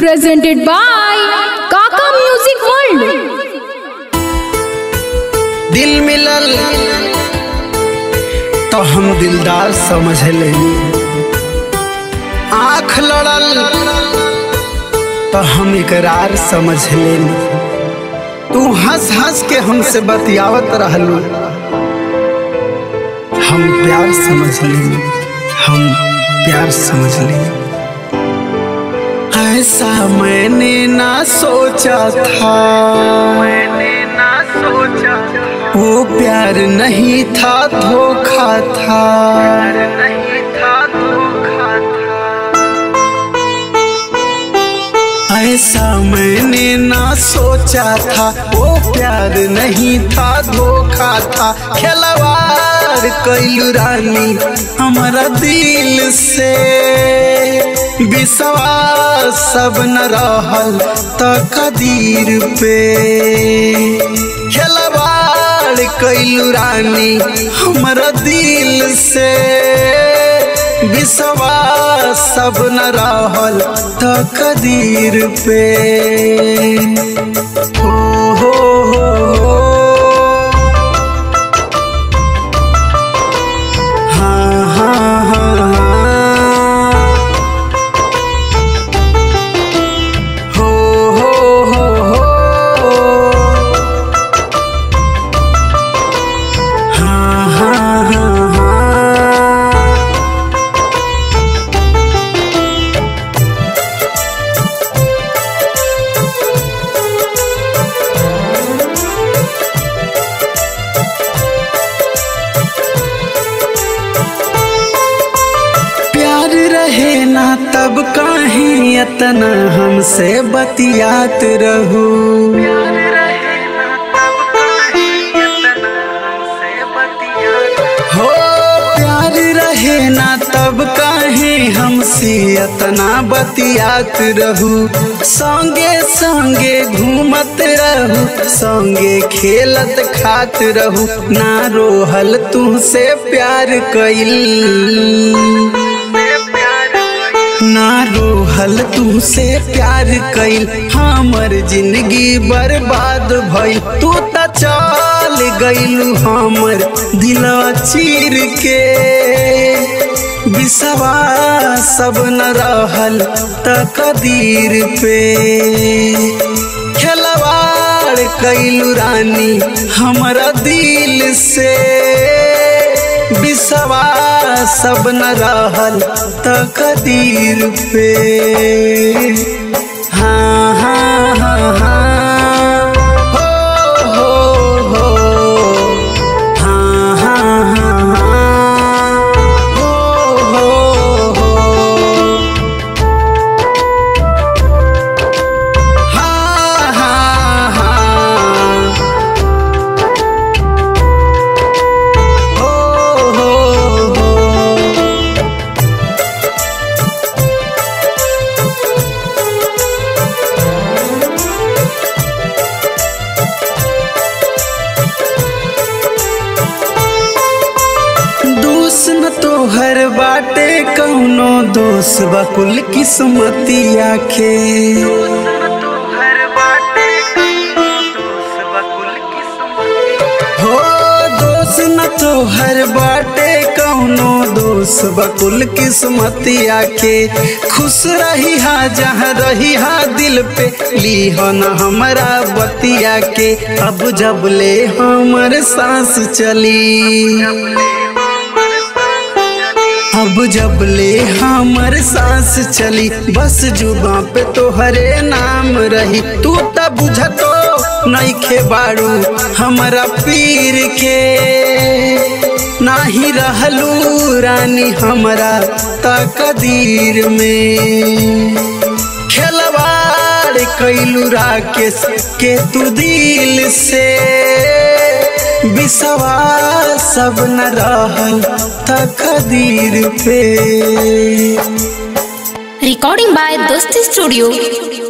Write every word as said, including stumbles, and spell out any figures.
presented by Kaka Music World। दिल मिलल तो हम दिलदार समझ लेनी, आँख लड़ल तो हम इकरार समझ लेनी। तू हंस हंस के हमसे बतियावत रहलू, हम प्यार समझ लेनी, हम प्यार समझ लेनी। ऐसा मैंने ना सोचा था, मैंने ना सोचा था। वो प्यार नहीं था धोखा था, प्यार नहीं था धोखा था। ऐसा मैंने ना सोचा था, वो प्यार नहीं था धोखा था। खिलवाड़ कैलू रानी हमारा दिल से, विश्वास सब न रहल तकदीर पे। खिलवाड़ कैलू रानी हमारा दिल से, विश्वास सब न रहल तकदीर पे। हो हो हो हो हाँ हाँ हाँ ना तब काहे इतना हमसे बतियात रहू। प्यार रहे ना तब काहे इतना हमसे बतियात हो। प्यार रहे ना तब काहे हमसे इतना बतियात रहू। संगे संगे घूमत रहू, संगे खेलत खात रहू। ना रोहल तुमसे प्यार कइल, ना रोहल तुमसे प्यार कइल। हमर जिंदगी बर्बाद भइल, तू त चल गइलू हमर दिलवा चीर के। विश्वास सब न रहल तकदीर पे। खिलवाड़ कैलू रानी हमारा दिल से, विश्वास सब न रहल तकदीर पे। हाँ हाँ हाँ हाँ हो हो हो हाँ हाँ हाँ हाँ हो हो हो हाँ हाँ हाँ हर बाटे कौनो दोष बकुल किस्मतिया के। हो दोष न तो हर बाटे कौनो दोष बकुल किस्मतिया के। खुश रही हा जहाँ रही हा दिल पे, लीहो न हमारा बतिया के। अब जब ले हमर सांस चली, अब जब ले हमर सांस चली। बस जुबां पे तोहरे नाम रही, तू तब बुझतो नइखे बाड़ू हमारा पीर के। नाही रहलू रानी हमारा तकदीर में। खिलवाड़ कैलू राकेश के तू दिल से, विश्वास सब न रहल तकदीर पे। Recording by Dosti Studio।